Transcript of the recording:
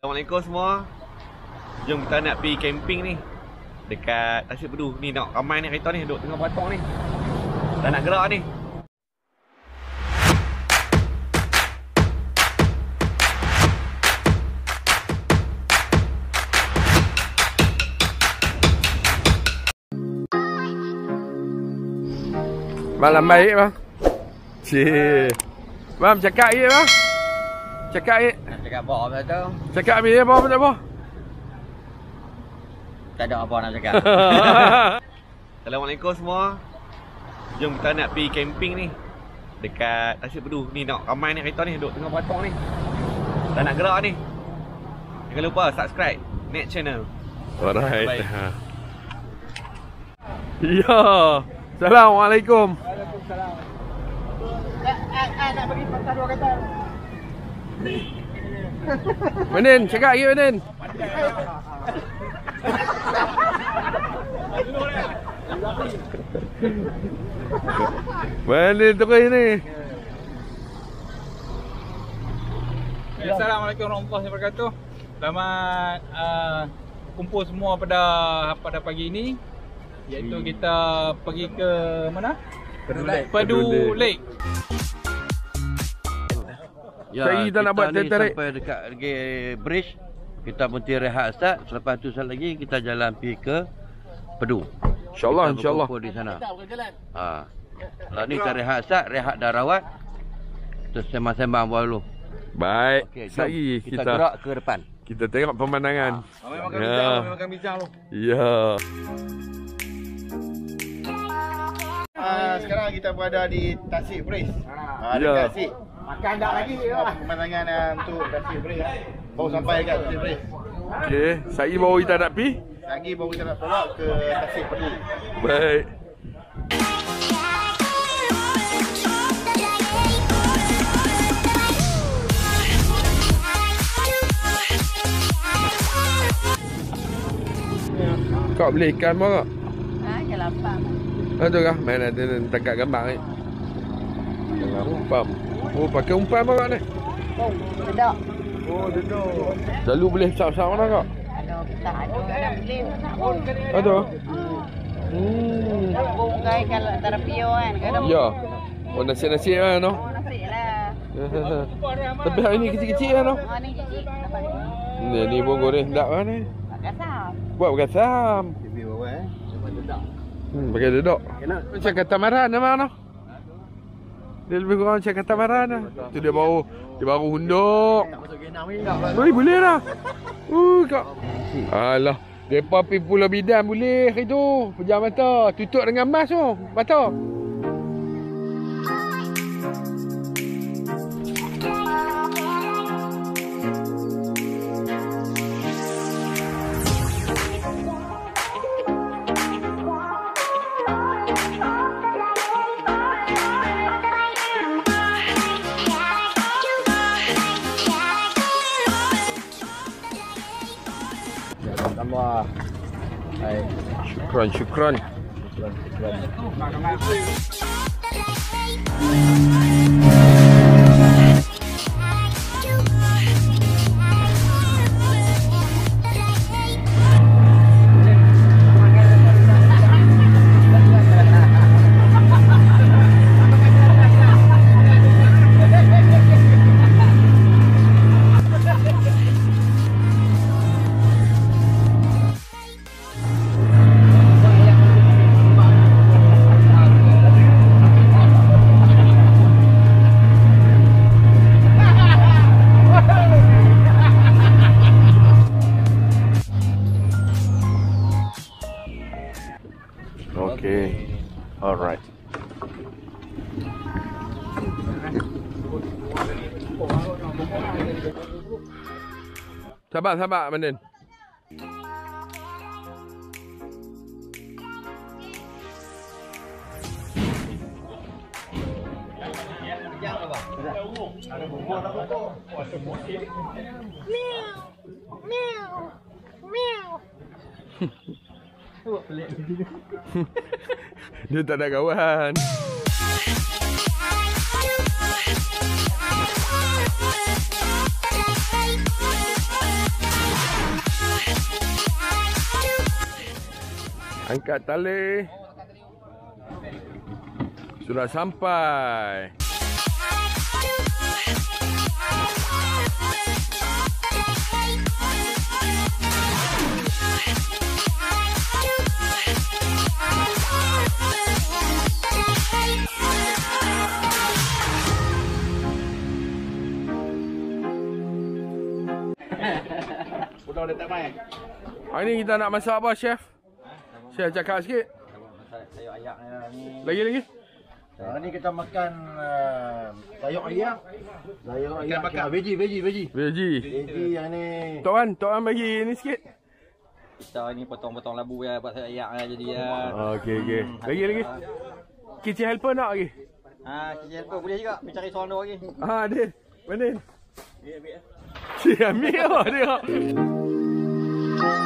Assalamualaikum semua. Jom kita nak pergi camping ni dekat Tasik Pedu. Ni nak ramai ni kereta ni duduk tengah beratok ni. Tak nak gerak ni. Malam baik bang. Cik. Bang cakap je bang. Cakap je. Cakap apa pula tu? Cakap habis apa tak apa. Tak ada apa nak cakap. Assalamualaikum semua. Jom kita nak pergi camping ni dekat Tasik Pedu. Ni nak ramai ni kereta ni duduk tengah beratok ni. Tak nak gerak ni. Jangan lupa subscribe Net channel. Alright. Ya. Assalamualaikum. Waalaikumsalam. Nak bagi patah dua kata. Manin, cakap lagi Manin. Manin terus ni. Assalamualaikum warahmatullahi wabarakatuh. Selamat kumpul semua pada pagi ini. Iaitu kita pergi ke mana? Pedu Lake. Ya, kita nak buat tarik. Sampai dekat bridge, kita berhenti rehat start. Selepas tu sekali lagi kita jalan pergi ke Pedu. InsyaAllah, kita insyaAllah. berkumpul di sana. Kalau ni kita rehat start, rehat dah rawat. Terus sembang-sembang buat dulu. Baik, Okey, jom lagi kita gerak ke depan. Kita tengok pemandangan. Makan bincang lu. Ya. Sekarang kita berada di Tasik Bridge. Ya. Dekat Tasik. Makan tak lagi ke? Pemandangan untuk Tasik Bridge. Baru sampai dekat Tasik Bridge. Okey, saya baru kita nak pergi. Lagi baru kita nak tolak ke Tasik Pedu. Baik. Kau beli ikan apa kak? Ikan lapang. Ada kah? Main ada tangkap gambar ni. Jangan umpan. Oh, pakai umpan apa kak ni? Sedap. Oh, duduk. Selalu boleh besar-besar mana kak? Ada tak ada beli nak pun. Ada? Bungai kalau terpio kan. Kadang Ya. Oh, nasi-nasi kan no? nasi lah. Tapi hari ni kecil-kecil kan no? Ni cicik. Ni pun goreng sedap kan ni. Pakai asam. Buat pakai asam. Lebih bawah Cuma dedak. Pakai dedok. Macam katamaran nama no? Dia lebih kurang macam katamaran lah. Tu dia baru hunduk. Boleh lah. Kak. Alah. Depa pergi Pulau Bidan boleh hari tu. Pejam mata. Tutup dengan mas tu. Mata. Tambah. Hai. Syukran. Okay. Alright. Sabar Manin. Dia tak ada kawan. Angkat tali. Sudah sampai. Udah tak main. Hari ni kita nak masak apa, chef? Chef cakap sikit. Sayur ayak ni. Lagi. Hari ni kita makan sayur ayak. Sayur ayak makan. Veggie. Veggie. Veggie yang ni. Tok Wan bagi ni sikit. Kita ni potong-potong labu ya buat sayur ayak jadi ya. Okey. Lagi. Kitchen helper nak lagi? Kecil apa boleh juga. Pergi cari seorang dua lagi. Din. Mana? Cik ambil dia.